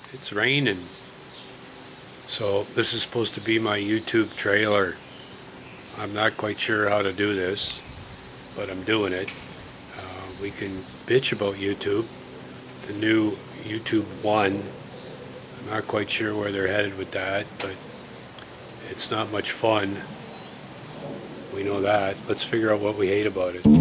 It's raining. So this is supposed to be my YouTube trailer. I'm not quite sure how to do this, but I'm doing it. We can bitch about YouTube, the new YouTube 1. I'm not quite sure where they're headed with that, but it's not much fun. We know that. Let's figure out what we hate about it.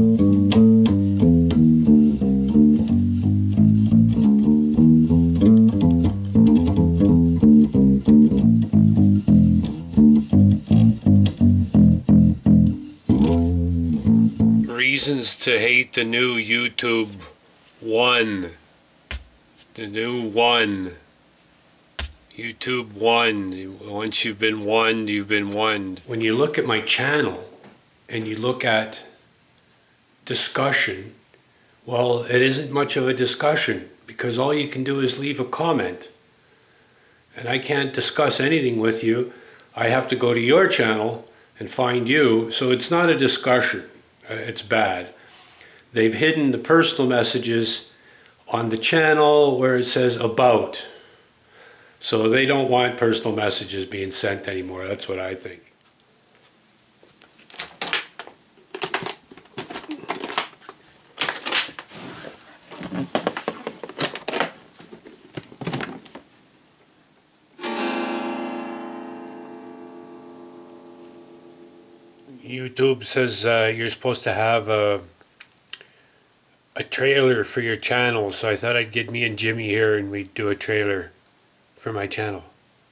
Reasons to hate the new YouTube 1. The new 1. YouTube 1. Once you've been one, you've been one. When you look at my channel and you look at discussion, well, it isn't much of a discussion because all you can do is leave a comment. And I can't discuss anything with you. I have to go to your channel and find you, so it's not a discussion. It's bad. They've hidden the personal messages on the channel where it says about. So they don't want personal messages being sent anymore. That's what I think. YouTube says you're supposed to have a trailer for your channel, so I thought I'd get me and Jimmy here and we'd do a trailer for my channel.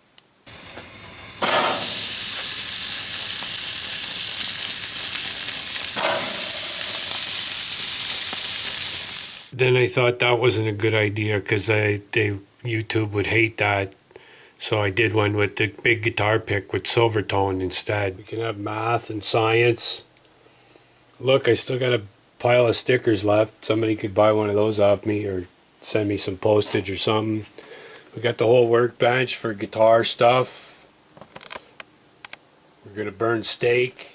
Then I thought that wasn't a good idea because YouTube would hate that. So I did one with the big guitar pick with Silvertone instead. We can have math and science. Look, I still got a pile of stickers left. Somebody could buy one of those off me or send me some postage or something. We got the whole workbench for guitar stuff. We're gonna burn steak.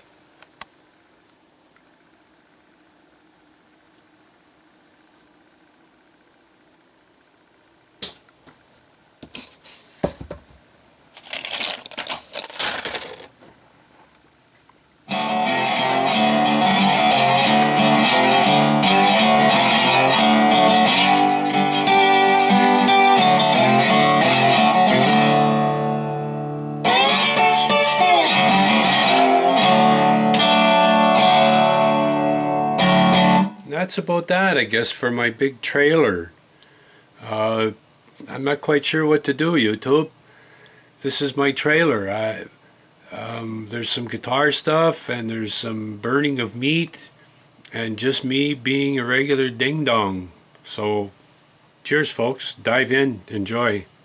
That's about that, I guess, for my big trailer. I'm not quite sure what to do, YouTube. This is my trailer. There's some guitar stuff, and there's some burning of meat, and just me being a regular ding-dong. So, cheers, folks. Dive in. Enjoy.